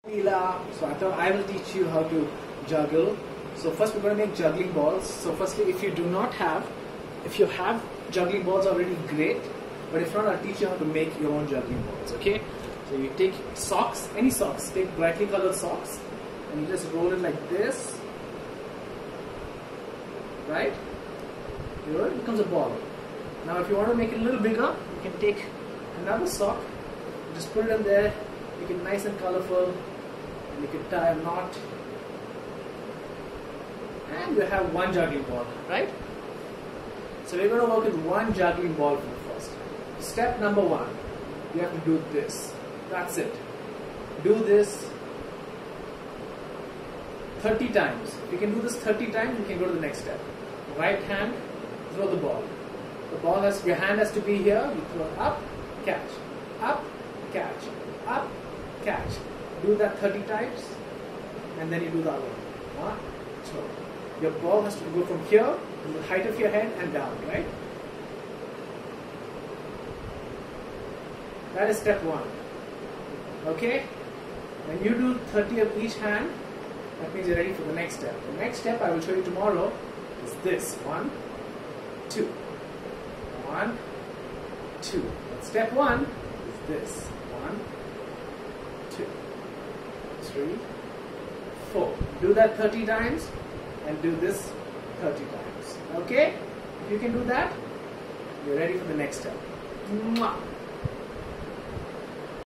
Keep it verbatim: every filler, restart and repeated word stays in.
Leela, so I thought I will teach you how to juggle. So first we're going to make juggling balls. So firstly, if you do not have, if you have juggling balls already, great. But if not, I'll teach you how to make your own juggling balls, okay? So you take socks, any socks, take brightly colored socks, and you just roll it like this, right? Here it becomes a ball. Now if you want to make it a little bigger, you can take another sock, just put it in there, make it nice and colorful, and you can tie a knot, and you have one juggling ball, right? So we're going to work with one juggling ball for the first. Step number one, you have to do this. That's it. Do this thirty times. If you can do this thirty times, you can go to the next step. Right hand, throw the ball. The ball has, your hand has to be here. You throw it up, catch, up, catch, up, catch. Do that thirty times, and then you do the other one. One, two. Your ball has to go from here to the height of your head and down, right? That is step one. Okay? When you do thirty of each hand, that means you're ready for the next step. The next step I will show you tomorrow is this. One, two. One, two. But step one is this. One, two, three, four. Do that thirty times and do this thirty times. Okay? If you can do that, you're ready for the next step. Mwah.